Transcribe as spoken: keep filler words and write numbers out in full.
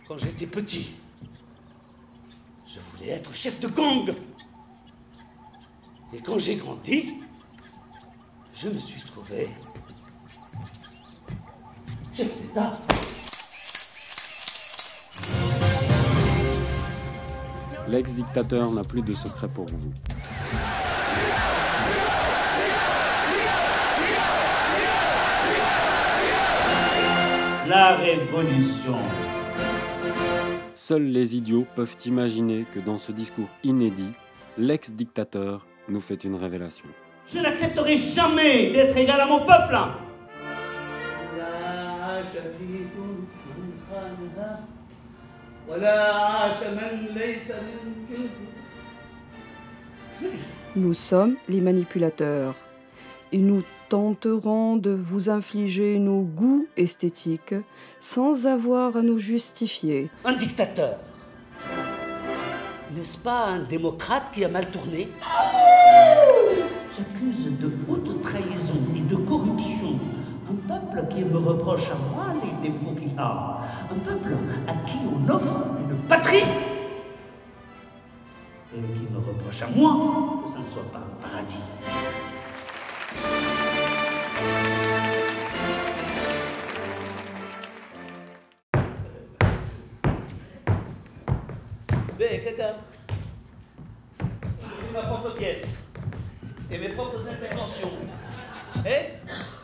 Quand j'étais petit, je voulais être chef de gang. Et quand j'ai grandi, je me suis trouvé chef d'État. L'ex-dictateur n'a plus de secret pour vous. La révolution. Seuls les idiots peuvent imaginer que dans ce discours inédit, l'ex-dictateur nous fait une révélation. Je n'accepterai jamais d'être égal à mon peuple. Nous sommes les manipulateurs et nous tenterons de vous infliger nos goûts esthétiques sans avoir à nous justifier. Un dictateur, n'est-ce pas un démocrate qui a mal tourné? J'accuse de haute trahison et de corruption un peuple qui me reproche à moi les défauts qu'il a. Un peuple à qui on offre une patrie et qui me reproche à moi que ça ne soit pas un paradis. Ben, caca. J'ai ma propre pièce et mes propres interventions. Eh?